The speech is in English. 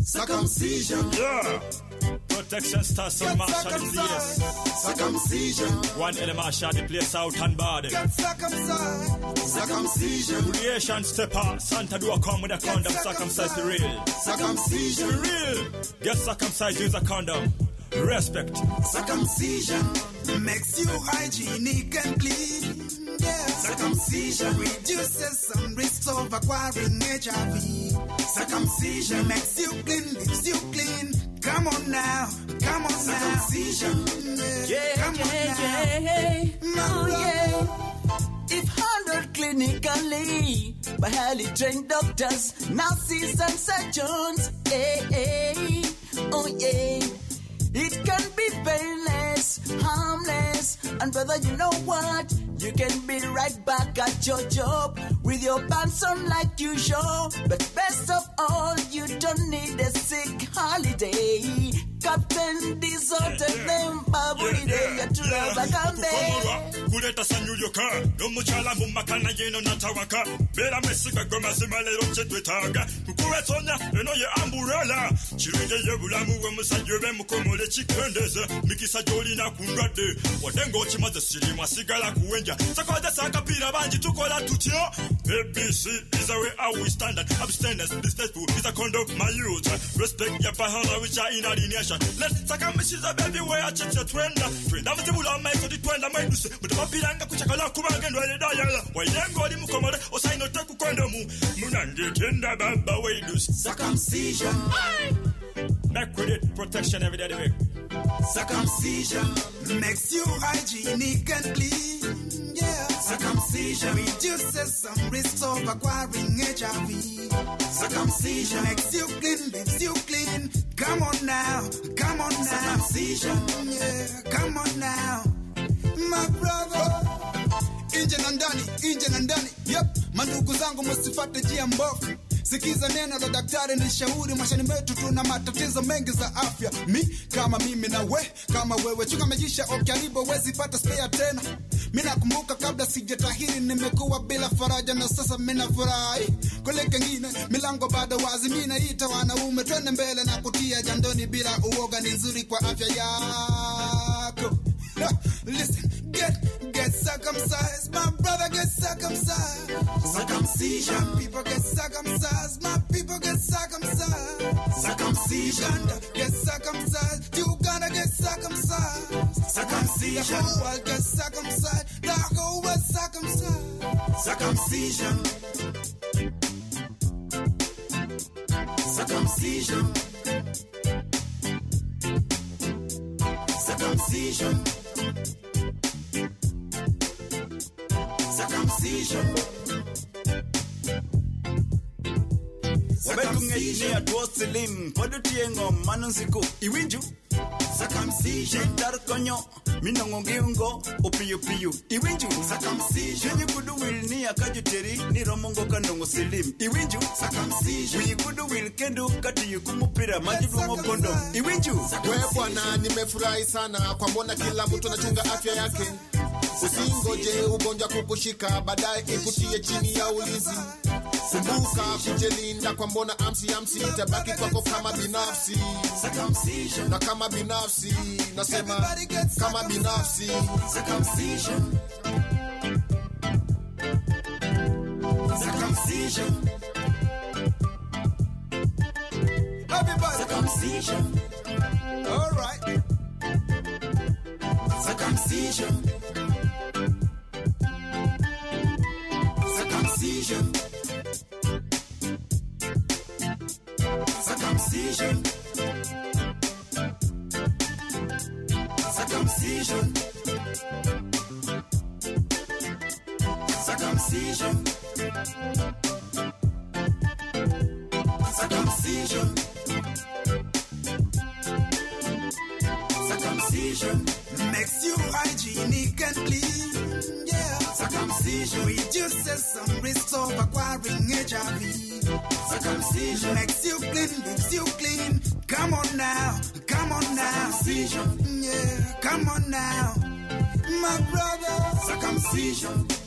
Circumcision. Yeah. Protection starts some marshal the place. Circumcision. One element shot the place out and body. Get circumcised. Circumcision. Creation step out. Santa do a come with a condom. Circumcise the real. Circumcision. The real. Get circumcised, use a condom. Respect. Circumcision makes you hygienic and clean. Yeah. Circumcision reduces some risks of acquiring HIV. Circumcision makes you clean, leaves you clean. Come on now, come on now. Circumcision, yeah, come on now. Yeah. If handled clinically by highly trained doctors, nurses and surgeons, oh yeah. It can be painless, harmless, and brother, you know what? You can be right back at your job with your pants on like usual. But best of all, you don't need a sick holiday. Captain disorder them baburi day ya tulaba kambe. Kuleta sanyuyoka, no muchala mumakana yeno natawaka. Bela mesiga goma simalero chetwetaga. Kukuwetonya eno ye umbrella. Chirenge ye bulamu we musajyobe mukomole chikendeze. Mikisa joli na kundade. Wadengo chimaze silima sigala kuwenja. Sakoja sakapira banji tukola tutyo. ABC is a way how we stand and abstinence. Distasteful is a conduct my youth. Respect your pahana which are in alienation. Let's circumcise a baby where I check the trend. Twenda mzibula make the twenda maiduse. But the papiranga kuchakala kumagendo ile dayala. Wayengo di mukomole osaino teku kondomu. Munange tenda baba waidus. Circumcision. Make with it protection every day. Circumcision makes you hygienic and clean. Yeah. Circumcision reduces some risks of acquiring HIV. Circumcision makes you clean, leaves you clean. Come on now, come on now. Circumcision, yeah, come on now. My brother. Inje na ndani, yep. Mandugu zangu msifate jia mbovu. Sikiza neno la daktari ni shauri, mashani metu tuna matatizo mengi za afya. Kama mimi na we, kama wewe chunga maisha okaribo wezi pata spare tena. Mina kumbuka kabla sijatahiri nimekuwa bila faraja na sasa mina furahi. Kule kengine milango bado wazi, mina ita wanaume twende mbele na kutia jandoni bila uoga, ni nzuri kwa afya yako. Listen, get circumcised, my brother, get circumcised. Circumcision, people get circumcised, my people get circumcised. Circumcision, get circumcised, you gotta get circumcised. Circumcision, the whole world get circumcised, the whole world circumcised. Circumcision, circumcision, circumcision. Circumcision. Circumcision. Circumcision. Circumcision. Tarkonyo minongo giungo opiyo piyo iwinju. Circumcision. Yenye kudu will ni akajuteri ni romongo kanongo silim iwinju. Circumcision. We kudu will kendo kati yukumupira majibu mokondo iwinju. Wewe bwana, nimefurahi sana kwa mbona kila mtu anachunga afya yake. Usingoje ugonjwa kukushika baadaye ikutie chini ya ulinzi. Kumbuka kujilinda kwa mbona amsi itabaki kwako kama binafsi. Circumcision. Na kama binafsi nasema kama binafsi. Circumcision. Circumcision. Everybody. Circumcision. All right. Circumcision. Circumcision. Circumcision. Circumcision. Circumcision. Circumcision. Circumcision makes you hygienic and clean. Yeah. Circumcision reduces some risks of acquiring HIV. Circumcision makes you clean, leaves you clean. Come on now, come on now. Circumcision, yeah, come on now, my brother. Circumcision.